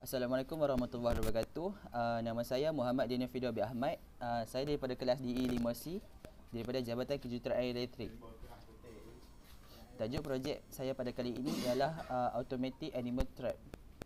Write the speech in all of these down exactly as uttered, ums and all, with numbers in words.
Assalamualaikum warahmatullahi wabarakatuh. Uh, nama saya Muhammad Daniel Fido bin Ahmad. Uh, saya daripada kelas D E lima C daripada Jabatan Kejuruteraan Elektrik. Tajuk projek saya pada kali ini ialah uh, Automatic Animal Trap.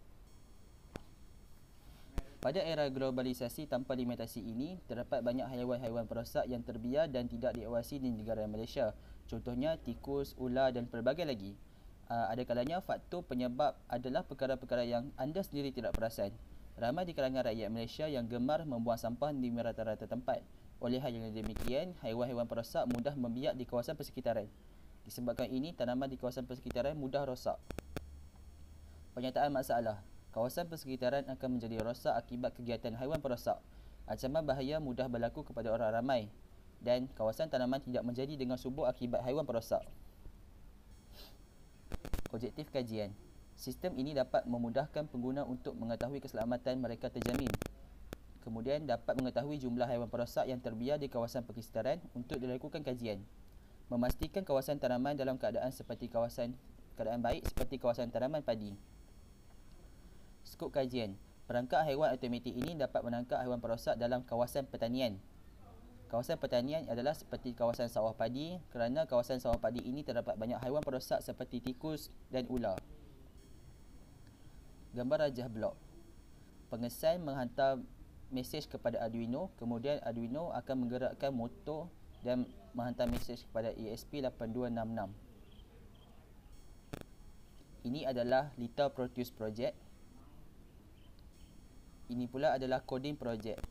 Pada era globalisasi tanpa limitasi ini, terdapat banyak haiwan-haiwan perosak yang terbiar dan tidak diawasi di negara Malaysia. Contohnya tikus, ular dan pelbagai lagi. Uh, ada kalanya faktor penyebab adalah perkara-perkara yang anda sendiri tidak perasan. Ramai di kalangan rakyat Malaysia yang gemar membuang sampah di merata-rata tempat. Oleh hal yang demikian, haiwan-haiwan perosak mudah membiak di kawasan persekitaran. Disebabkan ini, tanaman di kawasan persekitaran mudah rosak. Penyataan masalah. Kawasan persekitaran akan menjadi rosak akibat kegiatan haiwan perosak. Ancaman bahaya mudah berlaku kepada orang ramai dan kawasan tanaman tidak menjadi dengan subur akibat haiwan perosak. Objektif kajian. Sistem ini dapat memudahkan pengguna untuk mengetahui keselamatan mereka terjamin. Kemudian dapat mengetahui jumlah haiwan perosak yang terbiar di kawasan persekitaran untuk dilakukan kajian. Memastikan kawasan tanaman dalam keadaan seperti kawasan keadaan baik seperti kawasan tanaman padi. Skop kajian. Perangkap haiwan automatik ini dapat menangkap haiwan perosak dalam kawasan pertanian. Kawasan pertanian adalah seperti kawasan sawah padi kerana kawasan sawah padi ini terdapat banyak haiwan perosak seperti tikus dan ular. Gambar rajah blok. Pengesan menghantar mesej kepada Arduino, kemudian Arduino akan menggerakkan motor dan menghantar mesej kepada E S P lapan dua enam enam. Ini adalah Little Proteus Project. Ini pula adalah coding project.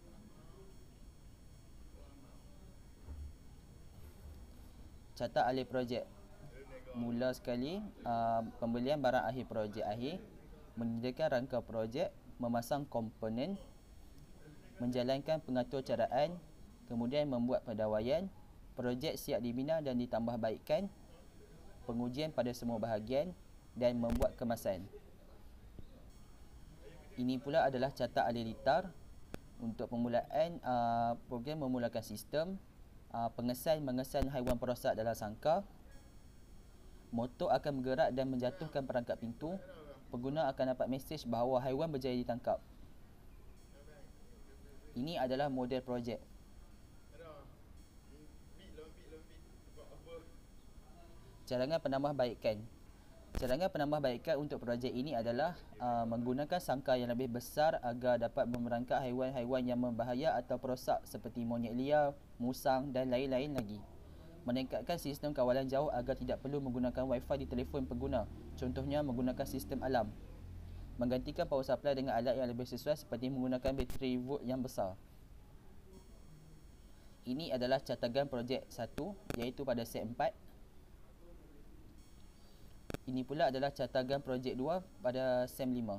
Catat alih projek. Mula sekali uh, pembelian barang akhir projek akhir, menyediakan rangka projek, memasang komponen, menjalankan pengatur caraan, kemudian membuat pendawaian, projek siap dibina dan ditambah baikkan, pengujian pada semua bahagian dan membuat kemasan. Ini pula adalah catat alih litar untuk permulaan uh, program memulakan sistem. Uh, pengesan mengesan haiwan perosak dalam sangkar. Motor akan bergerak dan menjatuhkan perangkap pintu. Pengguna akan dapat mesej bahawa haiwan berjaya ditangkap. Ini adalah model projek. Carangan penambahbaikan. Carangan penambahbaikan untuk projek ini adalah uh, menggunakan sangkar yang lebih besar agar dapat memerangkap haiwan-haiwan yang membahaya atau perosak seperti monyet liar, musang dan lain-lain lagi. Meningkatkan sistem kawalan jauh agar tidak perlu menggunakan wifi di telefon pengguna, contohnya menggunakan sistem alam. Menggantikan power supply dengan alat yang lebih sesuai seperti menggunakan bateri volt yang besar. Ini adalah catagan projek satu iaitu pada set empat. Ini pula adalah catagan projek dua pada sem lima.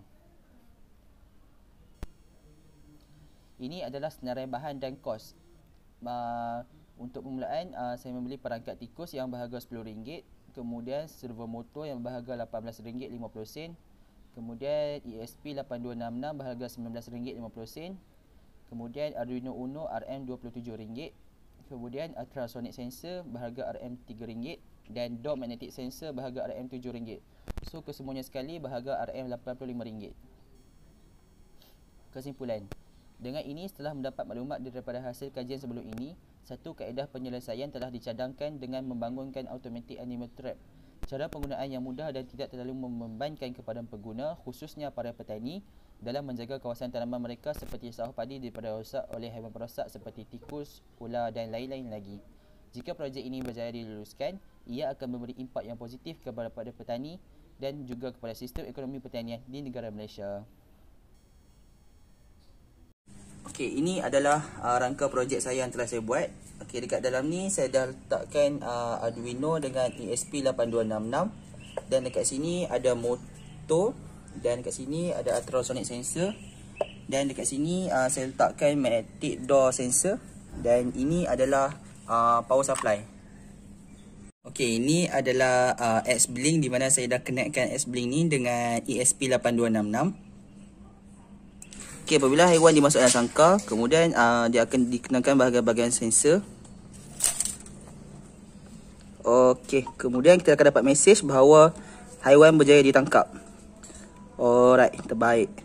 Ini adalah senarai bahan dan kos. Uh, untuk permulaan, uh, saya membeli perangkat tikus yang berharga sepuluh ringgit. Kemudian servo motor yang berharga lapan belas ringgit lima puluh sen. Kemudian E S P lapan dua enam enam berharga sembilan belas ringgit lima puluh sen. Kemudian Arduino Uno R M dua puluh tujuh ringgit. Kemudian ultrasonic sensor berharga R M tiga ringgit. Dan dot magnetic sensor berharga R M tujuh ringgit. So kesemuanya sekali berharga R M lapan puluh lima ringgit. Kesimpulan. Dengan ini, setelah mendapat maklumat daripada hasil kajian sebelum ini, satu kaedah penyelesaian telah dicadangkan dengan membangunkan automatic animal trap. Cara penggunaan yang mudah dan tidak terlalu membebankan kepada pengguna, khususnya para petani, dalam menjaga kawasan tanaman mereka seperti sawah padi daripada rosak oleh haiwan perosak seperti tikus, ular dan lain-lain lagi. Jika projek ini berjaya diluluskan, ia akan memberi impak yang positif kepada petani dan juga kepada sistem ekonomi pertanian di negara Malaysia. Okey, ini adalah uh, rangka projek saya yang telah saya buat. Okey, dekat dalam ni saya dah letakkan uh, Arduino dengan E S P lapan dua enam enam dan dekat sini ada motor dan dekat sini ada ultrasonic sensor dan dekat sini uh, saya letakkan magnetic door sensor dan ini adalah uh, power supply. Okey, ini adalah uh, X-Blink di mana saya dah connectkan X-Blink ni dengan E S P lapan dua enam enam. Okey, apabila haiwan dimasukkan dalam sangkar, kemudian uh, dia akan dikenakan bahagian-bahagian sensor. Okey, kemudian kita akan dapat mesej bahawa haiwan berjaya ditangkap. Alright, terbaik.